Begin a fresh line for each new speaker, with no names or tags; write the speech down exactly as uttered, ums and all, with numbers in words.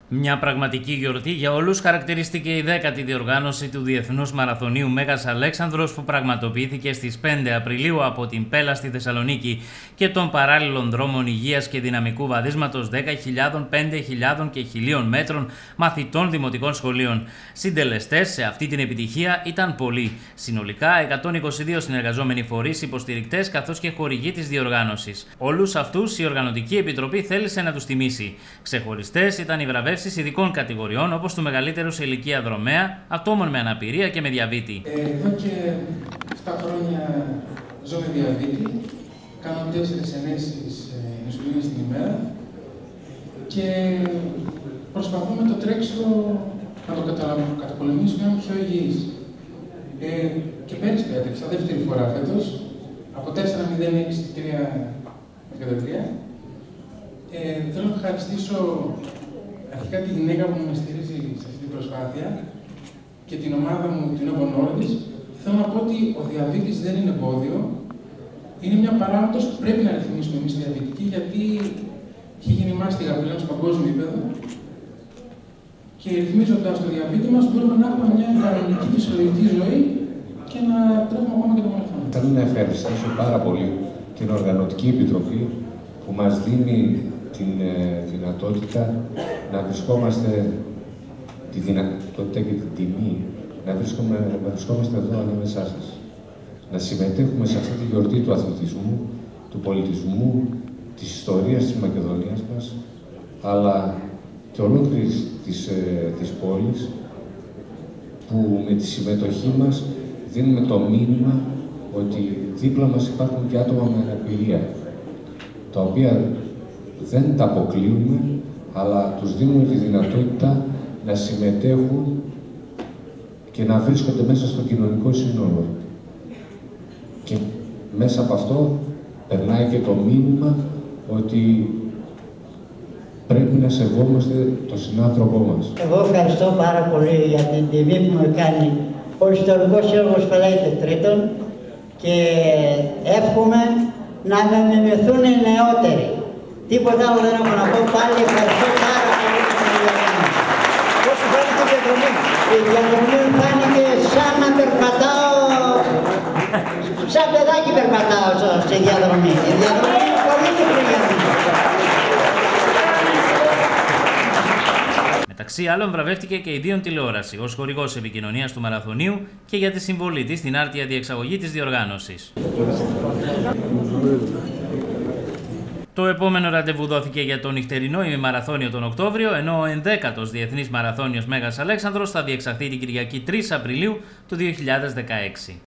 Μια πραγματική γιορτή για όλους χαρακτηρίστηκε η δέκατη διοργάνωση του Διεθνούς Μαραθωνίου Μέγας Αλέξανδρος που πραγματοποιήθηκε στις πέντε Απριλίου από την Πέλα στη Θεσσαλονίκη και των παράλληλων δρόμων υγείας και δυναμικού βαδίσματος δέκα χιλιάδων, πέντε χιλιάδων και χιλίων μέτρων μαθητών δημοτικών σχολείων. Συντελεστές σε αυτή την επιτυχία ήταν πολλοί. Συνολικά εκατόν είκοσι δύο συνεργαζόμενοι φορείς, υποστηρικτές καθώς και χορηγοί της διοργάνωσης. Όλους αυτούς η Οργανωτική Επιτροπή θέλησε να τους τιμήσει. Ξεχωριστές ήταν οι βραβεύσεις ειδικών κατηγοριών όπως του μεγαλύτερου σε ηλικία δρομέα, ατόμων με αναπηρία και με διαβήτη.
Ε, εδώ και επτά χρόνια ζω με διαβήτη, κάνω τέσσερις ενέσεις ινσουλίνης την ημέρα και προσπαθώ με το τρέξιμο να το καταπολεμήσω και να είμαι πιο υγιής. Ε, και πέρυσι το έτρεξα, δεύτερη φορά φέτος, από τέσσερα μηδέν έξι τρία πενήντα τρία. Ε, θέλω να ευχαριστήσω αρχικά τη γυναίκα που με στηρίζει σε αυτή την προσπάθεια και την ομάδα μου, την Novo Nordisk. Θέλω να πω ότι ο διαβήτης δεν είναι εμπόδιο. Είναι μια παράμετρος που πρέπει να ρυθμίσουμε εμείς οι διαβητικοί, γιατί έχει γίνει μάστιγα πλέον στο παγκόσμιο επίπεδο. Και ρυθμίζοντας το διαβήτη μας, μπορούμε να έχουμε μια κανονική φυσιολογική ζωή και να τρέχουμε ακόμα και το μαραθώνιο.
Θέλω να ευχαριστήσω πάρα πολύ την Οργανωτική Επιτροπή που μας δίνει την ε, δυνατότητα να βρισκόμαστε, τη δυνατότητα και την τιμή να, βρίσκομαι, να βρισκόμαστε εδώ ανάμεσά σας. Να συμμετέχουμε σε αυτή τη γιορτή του αθλητισμού, του πολιτισμού, της ιστορίας της Μακεδονίας μας, αλλά και ολόκληρης της, ε, της πόλης, που με τη συμμετοχή μας δίνουμε το μήνυμα ότι δίπλα μας υπάρχουν και άτομα με αναπηρία, τα οποία δεν τα αποκλείουμε, αλλά τους δίνουμε τη δυνατότητα να συμμετέχουν και να βρίσκονται μέσα στο κοινωνικό σύνολο. Και μέσα από αυτό περνάει και το μήνυμα ότι πρέπει να σεβόμαστε τον συνάνθρωπό μας.
Εγώ ευχαριστώ πάρα πολύ για την τιμή που με κάνει ο Ιστορικός Σύλλογος Πελαΐτη Τρίτων και εύχομαι να με μιμηθούν οι νεότεροι. Τίποτα άλλο δεν έχω να πω. Πάλι ευχαριστώ πάρα πολύ για την διαδρομή. Πώς φάνηκε η διαδρομή? Η διαδρομή φάνηκε σαν να περπατάω, σαν παιδάκι περπατάω στη διαδρομή. Η διαδρομή είναι πολύ μικρή για μένα.
Μεταξύ άλλων, βραβεύτηκε και η Δίον Τηλεόραση ως χορηγός επικοινωνίας του Μαραθωνίου και για τη συμβολή της στην άρτια διεξαγωγή της διοργάνωσης. Το επόμενο ραντεβού δόθηκε για το νυχτερινό ημιμαραθώνιο τον Οκτώβριο, ενώ ο ενδέκατος Διεθνής Μαραθώνιος Μέγας Αλέξανδρος θα διεξαχθεί την Κυριακή τρεις Απριλίου του δύο χιλιάδες δεκαέξι.